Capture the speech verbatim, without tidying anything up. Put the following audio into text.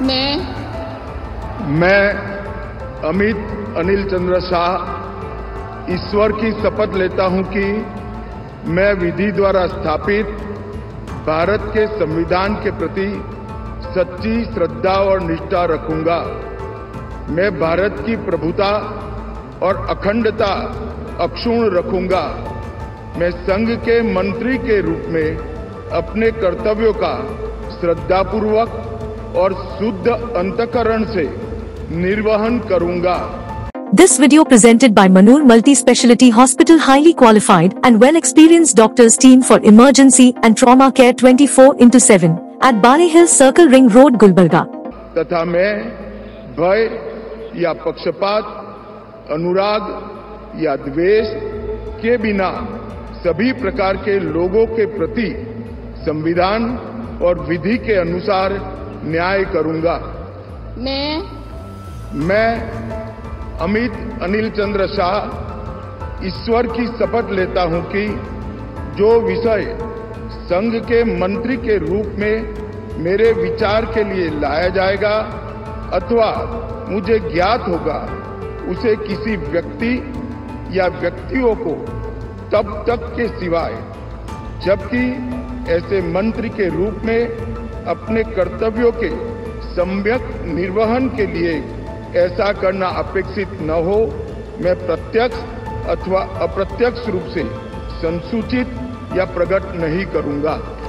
मैं मैं अमित अनिल चंद्र शाह ईश्वर की शपथ लेता हूं कि मैं विधि द्वारा स्थापित भारत के संविधान के प्रति सच्ची श्रद्धा और निष्ठा रखूंगा। मैं भारत की प्रभुता और अखंडता अक्षुण्ण रखूंगा। मैं संघ के मंत्री के रूप में अपने कर्तव्यों का श्रद्धापूर्वक और शुद्ध अंतःकरण से निर्वहन करूंगा। This video presented by Manur Multi-Speciality Hospital, highly qualified and well-experienced doctors team for emergency and trauma care twenty-four into seven at Bari Hill Circle Ring Road, Gulbarga. तथा मैं भय या पक्षपात, अनुराग या द्वेष के बिना सभी प्रकार के लोगों के प्रति संविधान और विधि के अनुसार न्याय करूंगा। मैं मैं अमित अनिल चंद्र शाह ईश्वर की शपथ लेता हूं कि जो विषय संघ के मंत्री के रूप में मेरे विचार के लिए लाया जाएगा अथवा मुझे ज्ञात होगा, उसे किसी व्यक्ति या व्यक्तियों को तब तक के सिवाय जबकि ऐसे मंत्री के रूप में अपने कर्तव्यों के सम्यक निर्वहन के लिए ऐसा करना अपेक्षित न हो, मैं प्रत्यक्ष अथवा अप्रत्यक्ष रूप से संसूचित या प्रकट नहीं करूंगा।